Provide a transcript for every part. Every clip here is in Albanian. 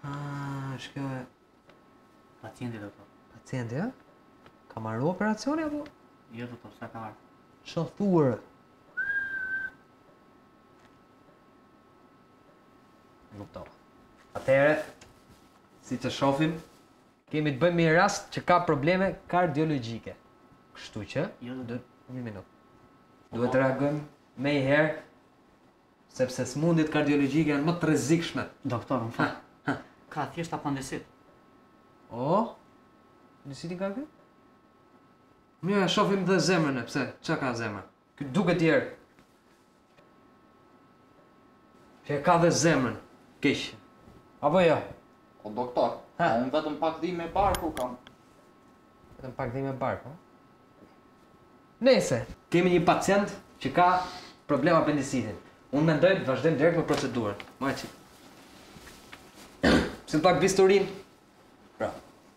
Shkjo e... Pacienti, doktor. Pacienti, ja? Ka marrë operacioni, apo? Jo, doktor, sa ka marrë? Qa thuërë? Kuptova. Atëhere, si që shofim, kemi të bëjmë një rast që ka probleme kardiologjike. Kështu që, Jo, doktor. një minutë. Duhet të reagojmë me i herë, sepse smundjet kardiologjike janë më të rrezikshme. Doktor, më fal. Ka thjesht apendisit. O? Apendicitin ka ky? Mirë, shofim dhe zemrën e, pse? Qa ka zemrën? Ky duket tjerë. Që ka dhe zemrën. Keq. Apo jo? O doktor, unë vetëm pak di me barku kam. Vetëm pak dhe me barku. Nese, kemi një pacient që ka problem apendicitin. Unë mendoj të vazhdojmë direkt me procedurën. Moj qik. Si pak bisturin. Pra.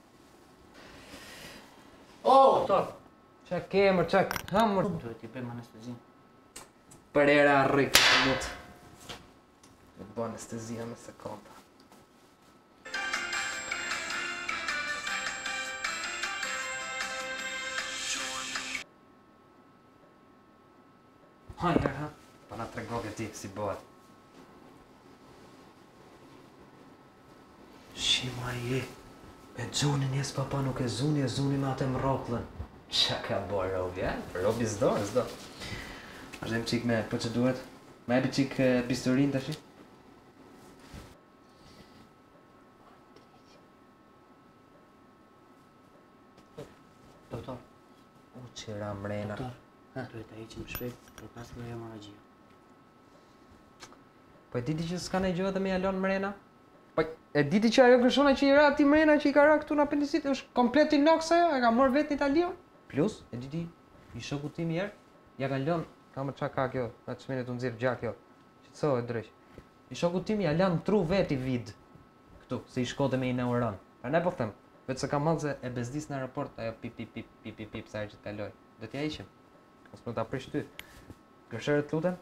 Doktor, Qa kemër, qa hamër. duhet t'i bëjmë anestezin. Për era rrik, minut. Të bëjmë anestezia me sekonda. Hajër, ha? Pa na tregoke ti si bëhet. Shima je. E Xunin jes papa nuk e zuni me atë mroklën. Qa ka bërë Robi, ja? Robi s'do. Vazhdojmë qik me procedurat. Ma ebi qik bisturin të shi? Doktor, U qira mrena. doktor, duhet të heqim shpejt për pas me hemoragjia. Po e diti që s'ka ne gjë dhe me jalon mrena? Po e diti që ajo kërshona që i ra ati mrena që i ka ra këtu në apendicit është komplet inox ajo, e ka marrë vetë në Italion. Plus, e diti, i shoku tim i ja ka lënë, ka më qa ka kjo, në të shmene të nëzirë gja kjo, qëtësohet drejsh. I shoku tim ja lënë tru vetë i vid, këtu, se i shkote me i neuron. Pra ne po them, vetë se ka malë se e bezdis në aeroport, ajo pip, sa herë që t'kaloj. Do t'ja ishim, mos më t'a prish ty. Gërshërë të lutem?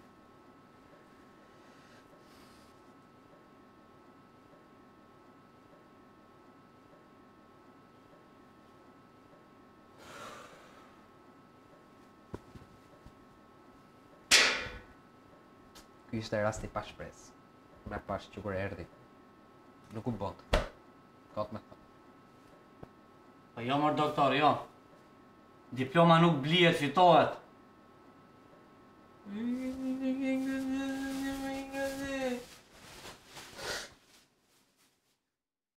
Ky ishte rasti pa shpresë. Me pash që kur erdhi. Nuk u bot. Kot me thot. Po jo mor doktor, jo. Diploma nuk blihet, fitohet.